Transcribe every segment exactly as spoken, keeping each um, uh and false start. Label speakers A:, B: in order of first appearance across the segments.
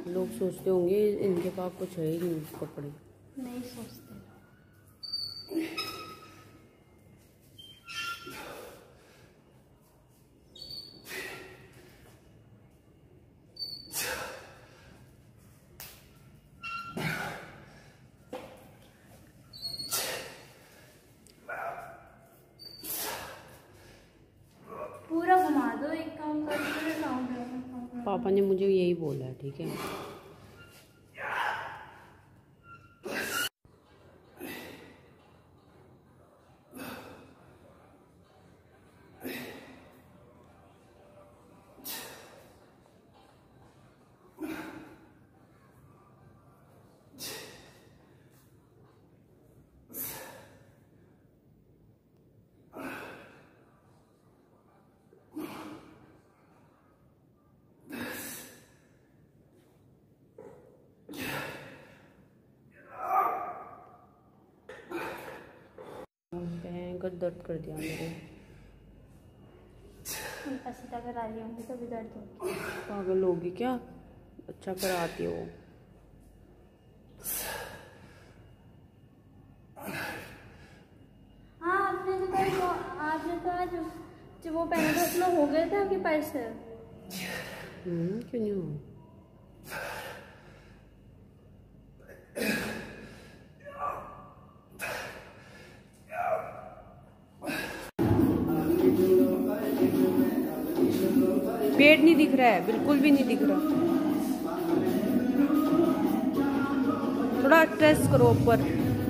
A: लोग सोचते होंगे इनके पास कुछ है ही नहीं कपड़े।
B: नहीं सोचते। पूरा घुमा दो, एक काम कर पूरे राउंड।
A: पापा ने मुझे यही बोला है, ठीक है। भयंकर दर्द कर दिया मेरे।
B: उल्टा सीधा करा रही होंगी तभी दर्द होगी।
A: पागल होगी क्या? अच्छा कराती हो।
B: हाँ आपने तो कल वो आपने तो आज जब वो पहले तो अपना हो गया था आपके पैर से।
A: हम्म क्यों नहीं हो? पेट नहीं दिख रहा है, बिल्कुल भी नहीं दिख रहा। थोड़ा स्ट्रेस करो ऊपर।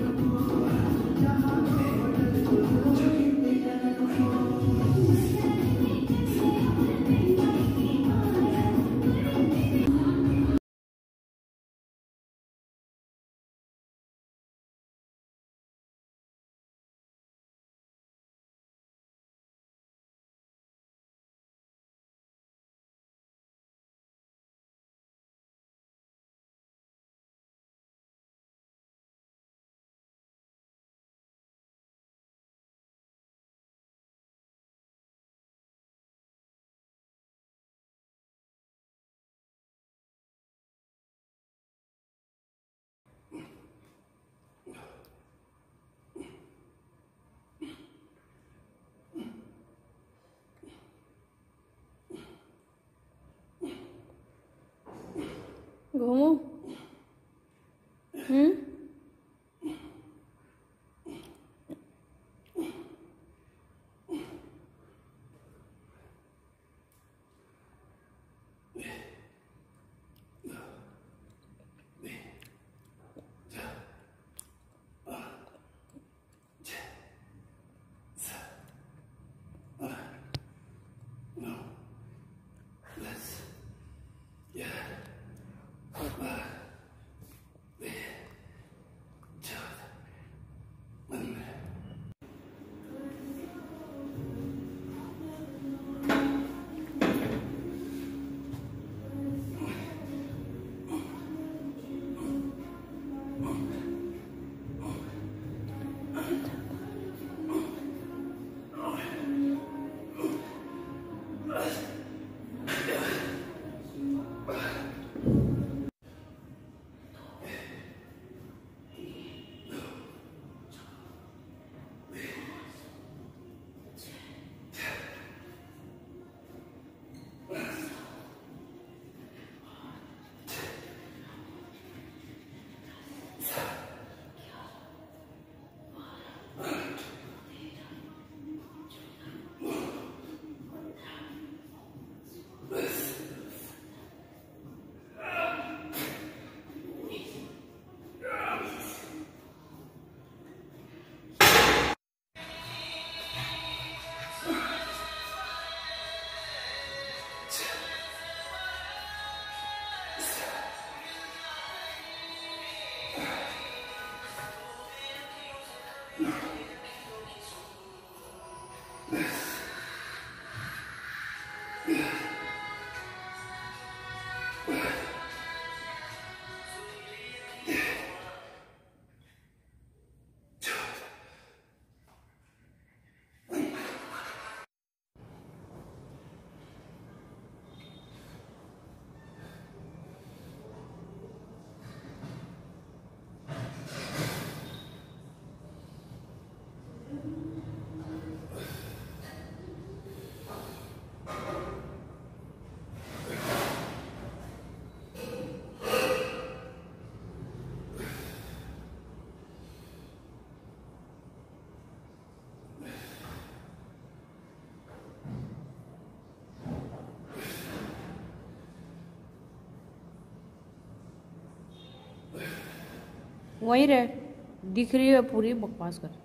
A: घूमो। हम्म वहीं रह, दिख रही है पूरी, बकवास कर।